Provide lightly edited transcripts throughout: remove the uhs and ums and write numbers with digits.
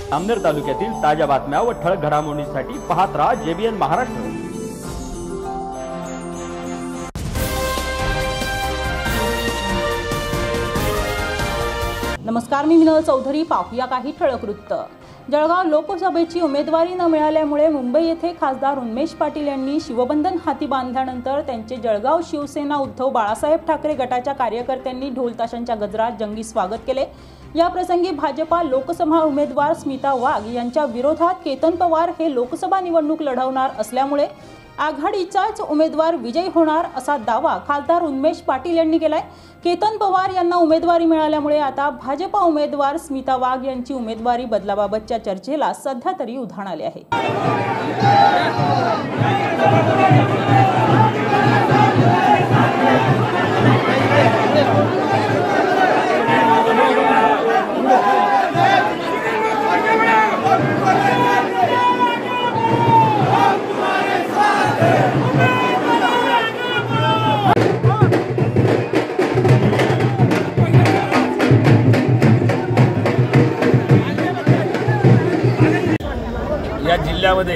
अमनेर तालुक्यातील ताज्या बातम्या व ठळक घडामोडींसाठी पाहत राहा JBN महाराष्ट्र। नमस्कार, मी विनोद चौधरी। पाहूया काही ठळक वृत्त। जळगाव लोकसभेची उमेदवारी न मिळाल्यामुळे मुंबई येथे खासदार उन्मेष पाटील यांनी शिवबंधन हाती बांधल्यानंतर त्यांचे जळगाव शिवसेना उद्धव बाळासाहेब ठाकरे गटाच्या कार्यकर्त्यांनी ढोल ताशांच्या गजरात जंगी स्वागत केले। या प्रसंगी भाजपा लोकसभा उमेदवार स्मिता वाघ यांच्या विरोधात केतन पवार हे लोकसभा निवडणूक लढवणार असल्यामुळे आघाडीचाच उमेदवार विजयी होणार असा दावा खासदार उन्मेष पाटील यांनी केलाय। केतन पवार यांना उमेदवारी मिळाल्यामुळे आता भाजपा उमेदवार स्मिता वाघ यांची उमेदवारी बदलाबाबतच्या चर्चेला सध्या तरी उधाण आले आहे। या जिल्ह्यामध्ये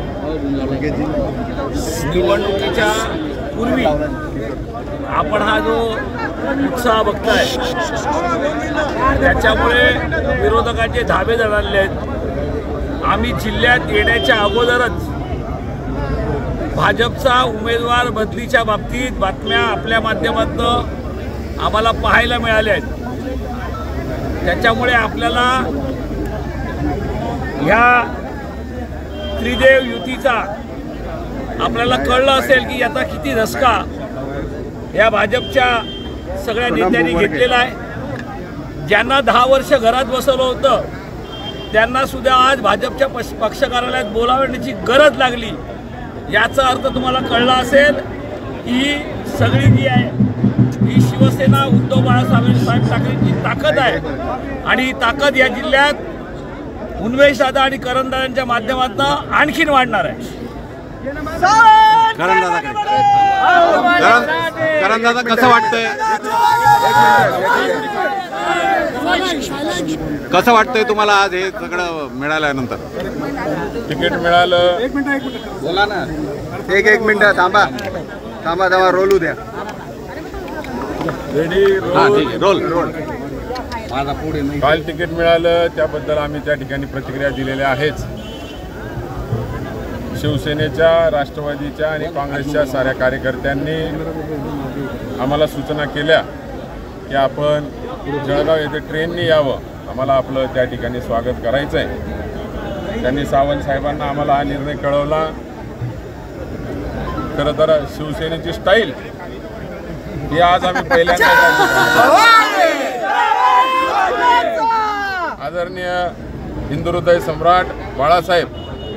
निवडणुकीच्या पूर्वी आपण हा जो उत्साह बघताय त्याच्यामुळे विरोधकांचे धाबे जळाले आहेत। आम्ही जिल्ह्यात येण्याच्या अगोदरच भाजपचा उमेदवार बदलीच्या बाबतीत बातम्या आपल्या माध्यमातून आम्हाला पाहायला मिळाल्या आहेत। त्याच्यामुळे आपल्याला ह्या त्रिदेव युतीचा आपल्याला कळलं असेल की याचा किती धसका या भाजपच्या सगळ्या नेत्यांनी घेतलेला आहे। ज्यांना 10 वर्ष घरात बसवलं होतं त्यांना सुद्धा आज भाजपच्या पक्ष कार्यालयात बोलावण्याची गरज लागली। याचा अर्थ तुम्हाला कळला असेल ही सगळी जी आहे ही शिवसेना उद्धव बाळासाहेब ठाकरेंची ताकद आहे आणि ही ताकद या जिल्ह्यात उन्मेष दादा आणि करण दादांच्या माध्यमातून आणखीन वाढणार आहे। करण दादा कसं वाटतंय तुम्हाला आज हे सगळं मिळाल्यानंतर? तिकीट मिळालं। बोला ना, एक मिनिट थांबा रोलू द्या। Ready, role. काल तिकीट मिळालं त्याबद्दल आम्ही त्या ठिकाणी प्रतिक्रिया दिलेल्या आहेच। शिवसेनेच्या, राष्ट्रवादीच्या आणि काँग्रेसच्या साऱ्या कार्यकर्त्यांनी आम्हाला सूचना केल्या की आपण जळगाव येथे ट्रेनने यावं, आम्हाला आपलं त्या ठिकाणी स्वागत करायचं आहे। त्यांनी सावंत साहेबांना आम्हाला हा निर्णय कळवला। खरं तर शिवसेनेची स्टाईल ही आज आम्ही पहिल्यांदा आदरणीय हिंदुहृदय सम्राट बाळासाहेब,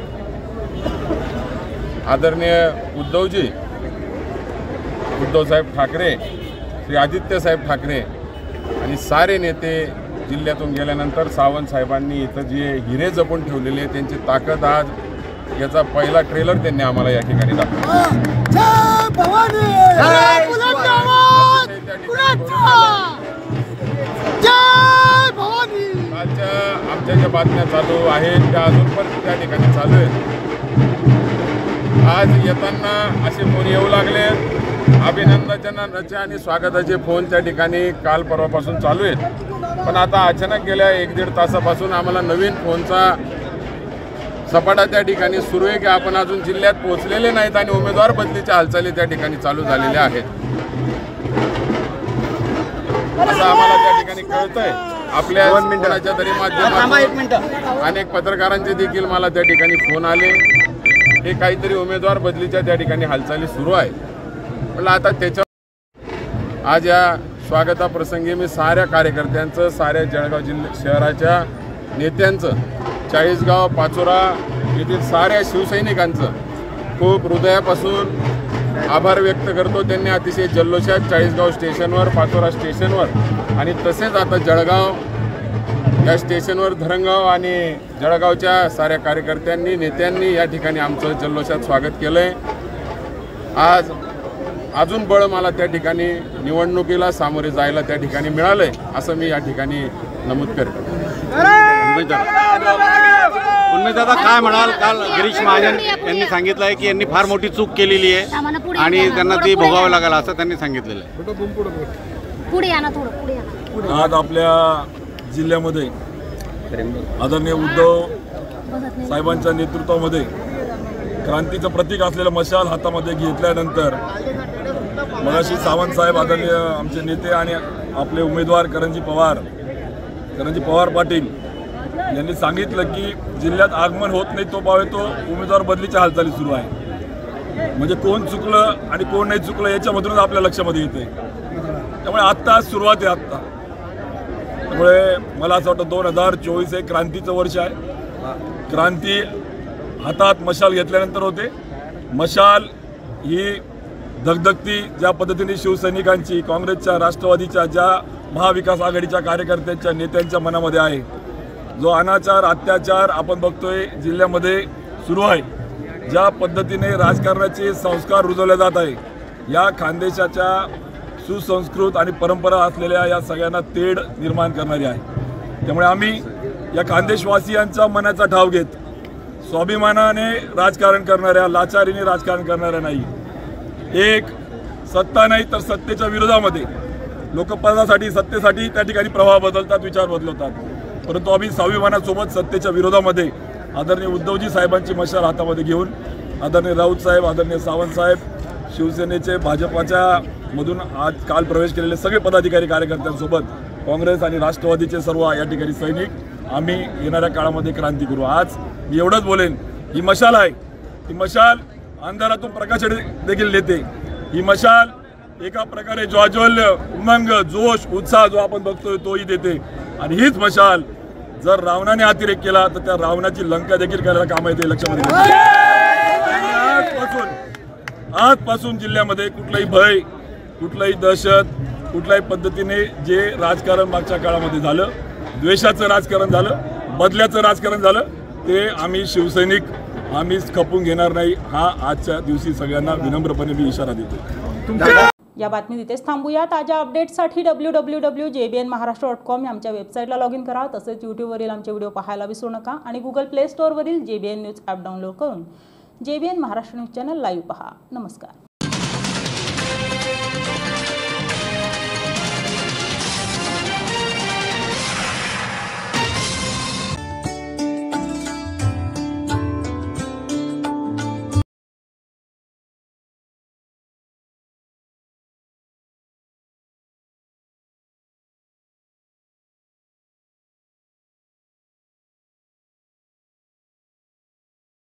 आदरणीय उद्धवसाहेब ठाकरे, श्री आदित्यसाहेब ठाकरे आणि सारे नेते जिल्ह्यातून गेल्यानंतर सावंत साहेबांनी इथं जे हिरे जपून ठेवलेले त्यांची ताकद आज याचा पहिला ट्रेलर त्यांनी आम्हाला या ठिकाणी दाखवला। आमच्या ज्या बातम्या चालू आहेत त्या अजून पण त्या ठिकाणी चालू आहेत। आज येताना असे फोन येऊ लागले, अभिनंदनाचे आणि स्वागताचे फोन त्या ठिकाणी काल परवापासून चालू आहेत। पण आता अचानक गेल्या 1-1.5 तासापासून आम्हाला नवीन फोनचा सपाटा त्या ठिकाणी सुरू आहे की आपण अजून जिल्ह्यात पोहोचलेले नाहीत आणि उमेदवार बदलीच्या हालचाली त्या ठिकाणी चालू झालेल्या आहेत असं आम्हाला त्या ठिकाणी कळतंय। आपल्या कोणाच्या तरी माध्यमातून अनेक पत्रकारांचे देखील मला त्या ठिकाणी फोन आले, हे काहीतरी उमेदवार बदलीच्या त्या ठिकाणी हालचाली सुरू आहे। म्हटलं आता त्याच्या आज या स्वागताप्रसंगी मी साऱ्या कार्यकर्त्यांचं, साऱ्या जळगाव शहराच्या नेत्यांचं, चाळीसगाव, पाचोरा येथील साऱ्या शिवसैनिकांचं खूप हृदयापासून आभार व्यक्त करतो। त्यांनी अतिशय जल्लोषात चाळीसगाव स्टेशनवर, पाचोरा स्टेशनवर आणि तसेच आता जळगाव या स्टेशनवर धरणगाव आणि जळगावच्या साऱ्या कार्यकर्त्यांनी, नेत्यांनी या ठिकाणी आमचं जल्लोषात स्वागत केलंय। आज अजून बळ मला त्या ठिकाणी निवडणुकीला सामोरे जायला त्या ठिकाणी मिळालंय असं मी या ठिकाणी नमूद करतो। उन्मेष दादा काय म्हणाल? काल गिरीश महाजन यांनी सांगितलं आहे की यांनी फार मोठी चूक केलेली आहे आणि त्यांना ती भोगावं लागेल असं त्यांनी सांगितलेलं आहे. पुढे या ना, थोडं पुढे या ना. आज आपल्या जिल्ह्यामध्ये आदरणीय उद्धव साहेबांच्या नेतृत्वामध्ये क्रांतीचं प्रतीक असलेलं मशाल हातामध्ये घेतल्यानंतर मगाशी सावंत साहेब आदरणीय आमचे नेते आणि आपले उमेदवार करंजी पवार पाटील यांनी सांगितलं की जिल्ह्यात आगमन होत नाही तो पावे तो उमेदवार बदलीच्या हालचाली सुरू आहे. म्हणजे कोण चुकलं आणि कोण नाही चुकलं याच्यामधूनच आपल्या लक्षामध्ये येते. त्यामुळे आत्ता सुरुवात आहे. आत्ता त्यामुळे मला असं वाटतं 2024 हे क्रांतीचं वर्ष आहे. क्रांती हातात मशाल घेतल्यानंतर होते. मशाल ही धगधगती ज्या पद्धतीने शिवसैनिकांची, काँग्रेसच्या, राष्ट्रवादीच्या, ज्या महाविकास आघाडीच्या कार्यकर्त्यांच्या नेत्यांच्या मनामध्ये आहे, जो अनाचार अत्याचार आपण बघतोय जिल्ह्यामध्ये सुरू आहे, ज्या पद्धतीने राजकारणाचे संस्कार रुजवले जात आहे, या खानदेशाच्या सुसंस्कृत आणि परंपरा असलेल्या या सगळ्यांना तेढ निर्माण करणारी आहे. त्यामुळे आम्ही या खानदेशवासियांचा मनाचा ठाव घेत स्वाभिमानाने राजकारण करणाऱ्या, लाचारीने राजकारण करणाऱ्या नाही, एक सत्ता नाही तर सत्तेच्या विरोधामध्ये लोक पदासाठी सत्तेसाठी त्या ठिकाणी प्रवाह बदलतात, विचार बदलवतात, परंतु आम्ही स्वाभिमानासोबत सत्तेच्या विरोधामध्ये आदरणीय उद्धवजी साहेबांची मशाल हातामध्ये घेऊन आदरणीय राऊत साहेब, आदरणीय सावंत साहेब, शिवसेनेचे भाजपाच्या मधून आज काल प्रवेश केलेले सगळे पदाधिकारी कार्यकर्त्यांसोबत काँग्रेस आणि राष्ट्रवादीचे सर्व या ठिकाणी सैनिक आम्ही येणाऱ्या काळामध्ये क्रांती करू. आज मी एवढंच बोलेन, ही मशाल आहे, ही मशाल अंधारातून प्रकाश देखील देते. ही मशाल एका प्रकारे ज्वाज्वल्य, उमंग, जोश, उत्साह जो आपण बघतोय तोही देते. आणि हीच मशाल जर रावणाने अतिरेक केला तर त्या रावणाची लंका देखील करायला काम येते. लक्षामध्ये आजपासून जिल्ह्यामध्ये कुठलाही भय, कुठलाही दहशत, कुठल्याही पद्धतीने जे राजकारण मागच्या काळामध्ये झालं, द्वेषाचं राजकारण झालं, बदल्याचं राजकारण झालं, ते आम्ही शिवसैनिक आम्हीच खपून घेणार नाही. हा आजच्या दिवशी सगळ्यांना विनम्रपणे मी इशारा देतो. या बातमी इथेच थांबूया. ताज्या अपडेट्ससाठी www.jbnmaharashtra.com या आमच्या वेबसाईटला लॉग इन करा. तसेच यूट्यूबवरील आमचे व्हिडिओ पाहायला विसरू नका आणि गुगल प्ले स्टोअरवरील JBN न्यूज ॲप डाउनलोड करून JBN Maharashtra news channel live पहा. नमस्कार.